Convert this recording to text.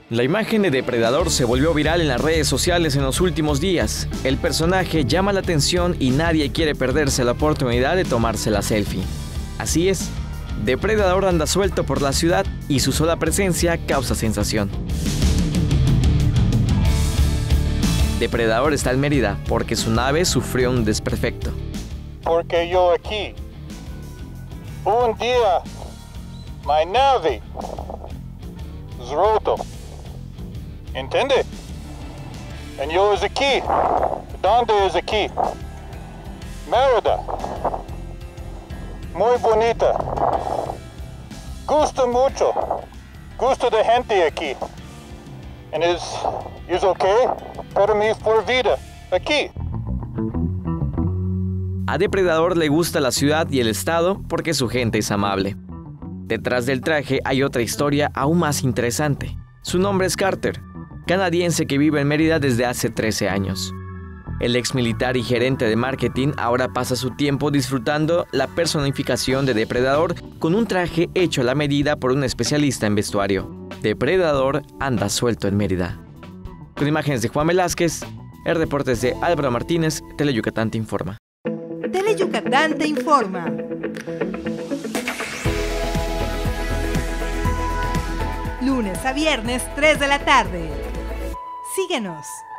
La imagen de Depredador se volvió viral en las redes sociales en los últimos días. El personaje llama la atención y nadie quiere perderse la oportunidad de tomarse la selfie. Así es, Depredador anda suelto por la ciudad y su sola presencia causa sensación. Depredador está en Mérida porque su nave sufrió un desperfecto. Porque yo aquí, un día, mi nave es roto. ¿Entiende? Y yo es aquí. ¿Dónde es aquí? Mérida. Muy bonita. Gusta mucho. Gusta de gente aquí. Y es okay para mí por vida aquí. A Depredador le gusta la ciudad y el estado porque su gente es amable. Detrás del traje hay otra historia aún más interesante. Su nombre es Carter, canadiense que vive en Mérida desde hace 13 años. El ex militar y gerente de marketing ahora pasa su tiempo disfrutando la personificación de Depredador con un traje hecho a la medida por un especialista en vestuario. Depredador anda suelto en Mérida. Con imágenes de Juan Velázquez, el reporte es de Álvaro Martínez, Teleyucatán te informa. Teleyucatán te informa. Lunes a viernes, 3 de la tarde. Síguenos.